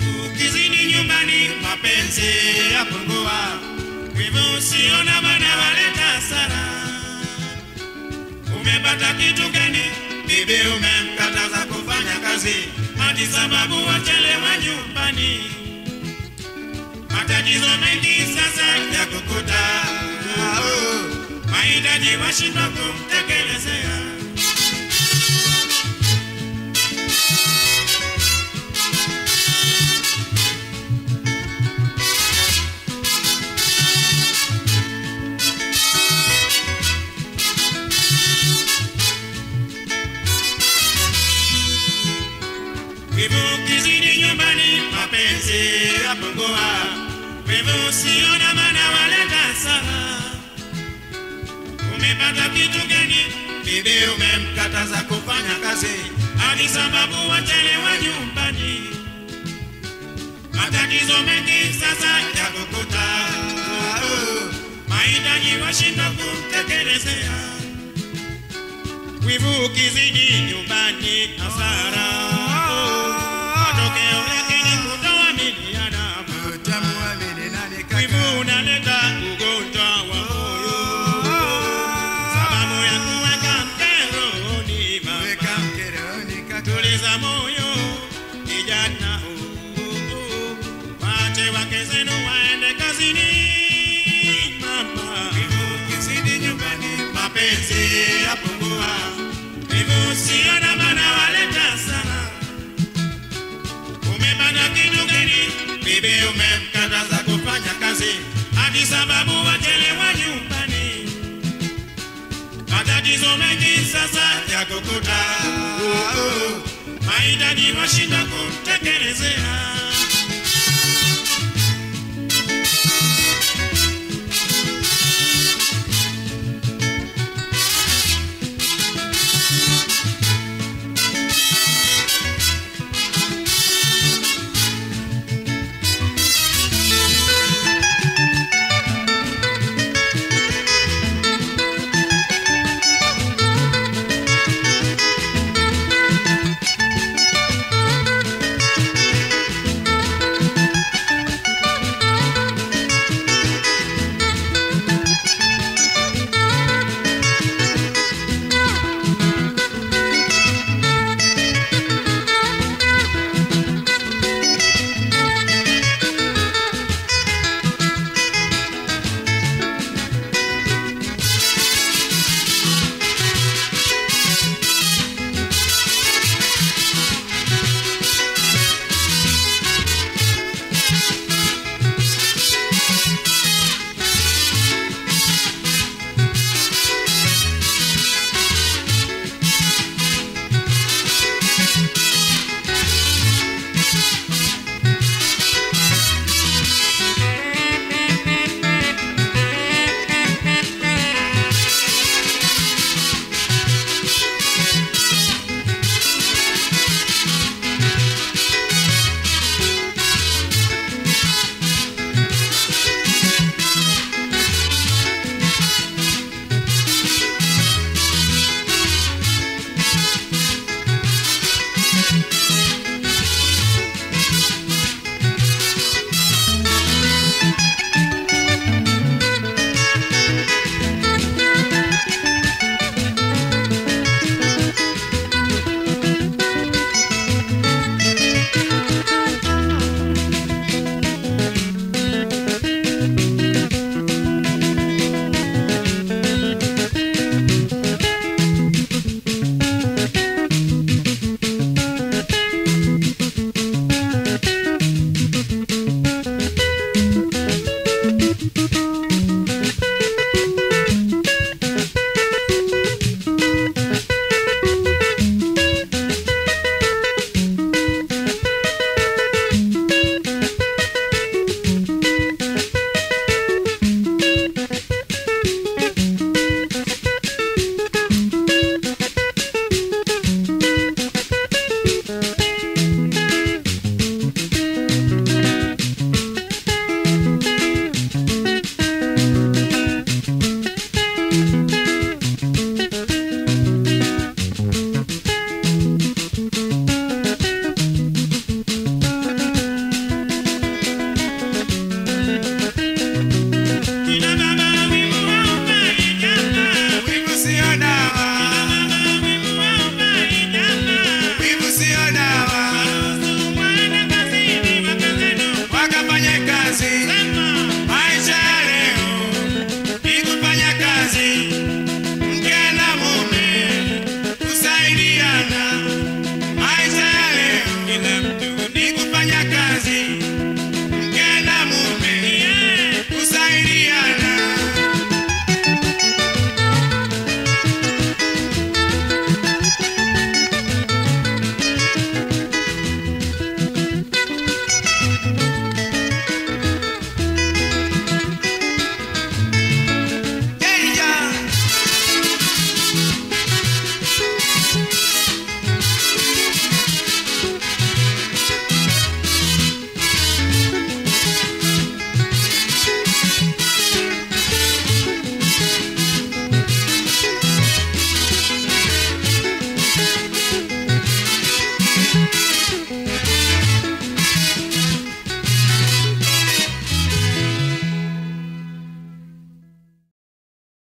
Wivu kizidi nyumbani mapenzi yapungua. Wivu siona bana waleta hasara. Umepata kitu gani? Bibi umemkataza kufanya kazi hadi sababu wachelewa nyumbani. Matatizo mengi sasa ya kukuta. Mahitaji washindwa kumtekelezea. Wivu kizidi nyumbani mapenzi yapungua. Wivu siona maana waleta hasara. Umepata kitu gani? Bibi umemkataza kufanya kazi hadi sababu wachelewa nyumbani. Matatizo mengi sasa ya kukuta. Mahitaji washindwa kumtekelezea. Wivu kizidi nyumbani hasara. Matokeo yake ni kutoaminiana. Wivu unaleta ugonjwa wa moyo. Sababu ya kuweka mkeroni mama. Tuliza moyo kijana. Wache wake zenu waende kazini mama. Wivu kizidi nyumbani mapenzi yapungua. Wivu siona maana waleta hasara. Umepata kitu gani? Bibi umemkataza kufanya kazi hadi sababu wachelewa nyumbani. Matatizo mengi sasa ya kukuta. Mahitaji washindwa kumtekelezea.